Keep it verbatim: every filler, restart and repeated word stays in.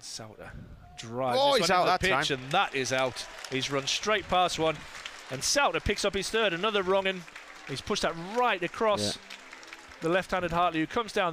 Sowter drives Oh, this he's one out into the that pitch, time. and that is out. He's run straight past one, and Sowter picks up his third, another wrong, and he's pushed that right across yeah. the left-handed Hartley, who comes down